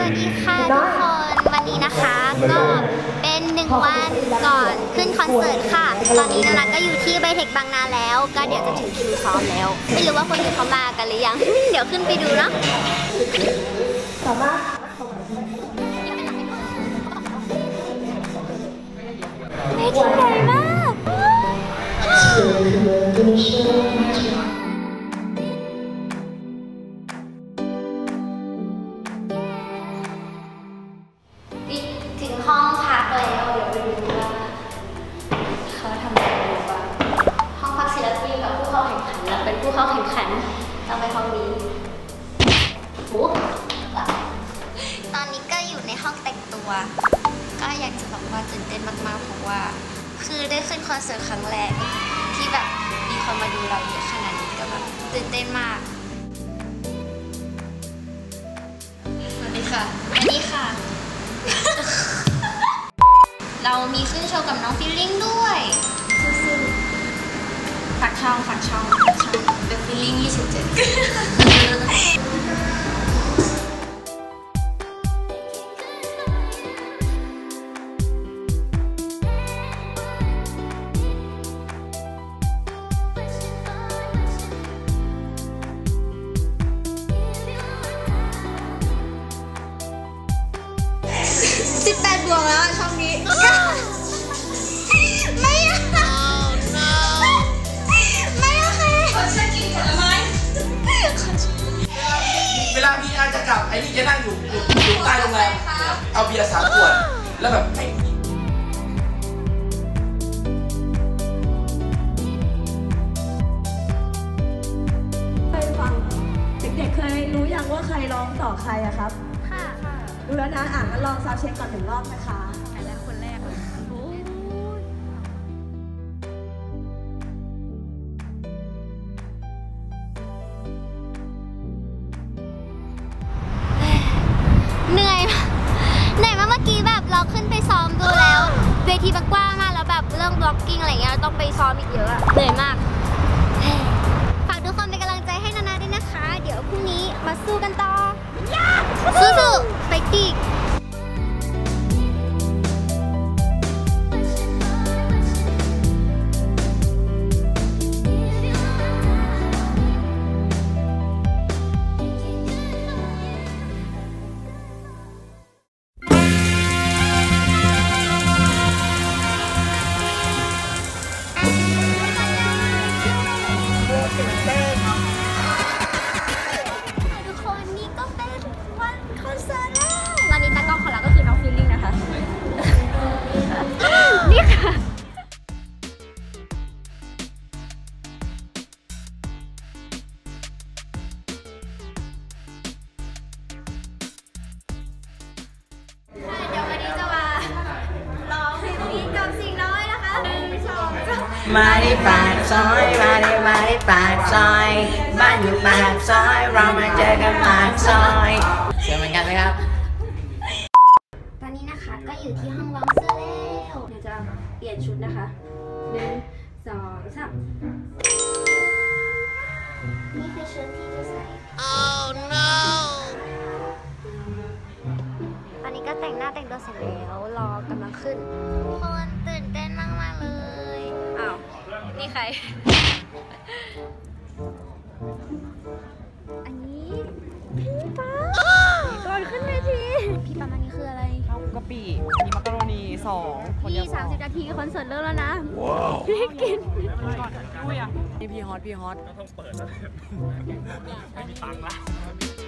วัสดีค่ะทุกคนวันนี้นะคะก็เป็น1 วันก่อนขึ้นคอนเสิร์ตค่ะตอนนี้นานาก็อยู่ที่ไบเทคบางนาแล้วก็เดี๋ยวจะถึงคิวซ้อมแล้วไม่รู้ว่าคนอื่นเขามากันหรือยังเดี๋ยวขึ้นไปดูเนาะเวทีใหญ่มากถึงห้องพักแล้วเดี๋ยวไปดูว่าเขาทำอะไรอยู่บ้างห้องพักศิลปินกับผู้เข้าแข่งขันแล้วเป็นผู้เข้าแข่งขันต้องไปห้องนี้โอ้ตอนนี้ก็อยู่ในห้องแต่งตัวก็อยากจะบอกว่าตื่นเต้นมากๆเพราะว่าคือได้ขึ้นคอนเสิร์ตครั้งแรกที่แบบมีคนมาดูเราเยอะขนาดนี้ก็แบบตื่นเต้นมากสวัสดีค่ะสวัสดีค่ะเรามีขึ้นโชว์กับน้องฟีลลิ่งด้วยสู้ๆฝากช่องเป็นฟีลลิ่ง27บวกแล้วช่องนี้ไม่ไม่โอเคขอฉันกินผลไม้เวลาพี่อาจะกลับไอ้นี่จะนั่งอยู่ใต้โรงแรมเอาเบียร์3 ขวดแล้วแบบเคยฟังเด็กๆเคยรู้ยังว่าใครร้องต่อใครอะครับค่ะดูแล้วนะงั้นลองซาวด์เช็คก่อน1 รอบนะคะแล้วคนแรกเลยเหนื่อยมากเมื่อกี้แบบเราขึ้นไปซ้อมดูแล้วเวทีมันกว้างมากแล้วแบบเรื่องบล็อกกิ้งอะไรเงี้ยต้องไปซ้อมอีกเยอะเหนื่อยมากฝากทุกคนเป็นกำลังใจให้นานาด้วยนะคะเดี๋ยวพรุ่งนี้มาสู้กันต่อสู้ๆไปตีทุกคนนี่ก็เป็นวันคอนเสิร์ตแล้วตอนนี้ตากล้องของเราก็คือน้องฟีลลิ่งนะคะนี่ค่ะเดี๋ยววันนี้จะมาร้องเพลงนี้กับสิ่งน้อยนะคะมาที่ปากซอยมาที่ปากซอยบ้านอยู่ปากซอยเรามาเจอกันปากซอยเชื่อเหมือนกันไหมครับตอนนี้นะคะก็อยู่ที่ห้องร้องเสื้อแล้วเดี๋ยวจะเปลี่ยนชุดนะคะ1 2 3นี่คือชุดที่จะใส่ Oh no ตอนนี้ก็แต่งหน้าแต่งตัวเสร็จแล้วรอกำลังขึ้นคนตื่นเต้นมากๆเลยอ้าวนี่ใครอันนี้พี่ป๊าก่อนขึ้นเวทีพี่ป๊ามันนี่คืออะไรข้าวกะปิมีมักกะโรนี2 พี่30 นาทีคอนเสิร์ตเริ่มแล้วนะพี่กินอุ้ยอ่ะพี่ฮอตก็ต้องเปิดแล้วไม่มีตังค์ละ